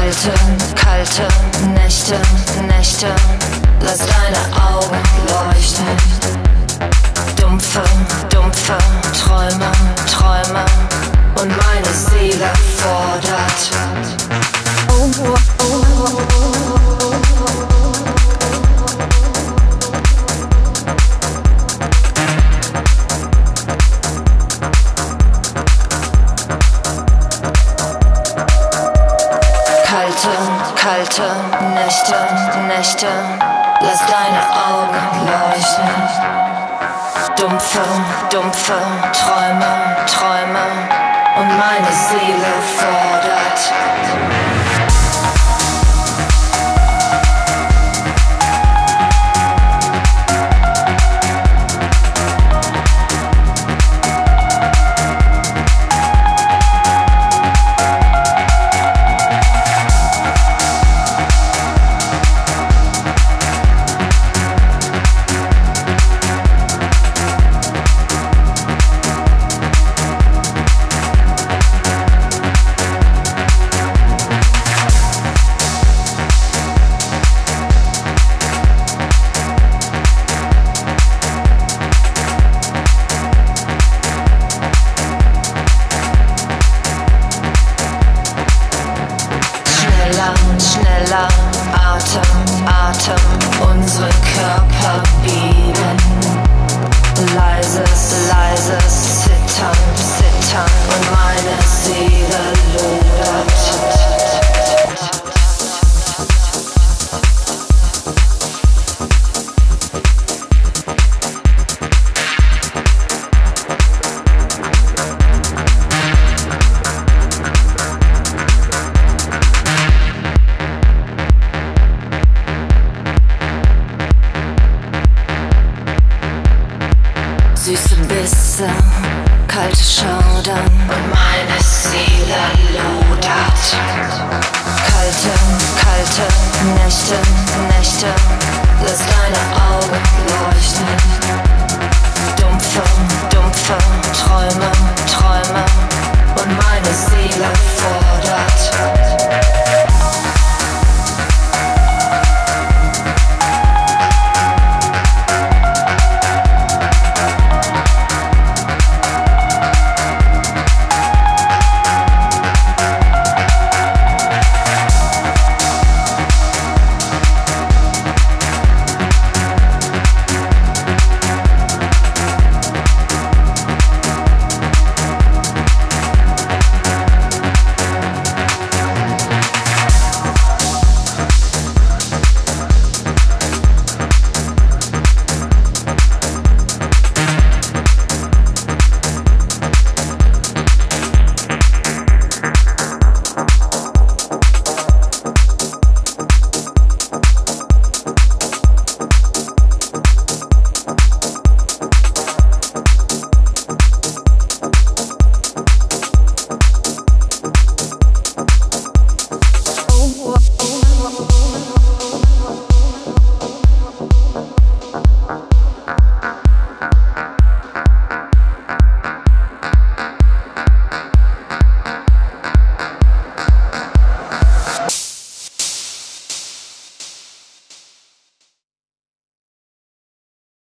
Kalte, kalte Nächte, Nächte, lass deine Augen leuchten. Dumpfe, dumpfe Träume, Träume und meine Seele fordert. Kalte Nächte, Nächte, lass deine Augen leuchten. Dumpfe, dumpfe Träume, Träume und meine Seele fordert. Schneller, Atem, Atem, unsere Körper biegen. Leises Zittern, Zittern und meine Seele lodert. Süße Bisse, kalte Schaudern und meine Seele lodert. Kalte, kalte Nächte, Nächte, lass deine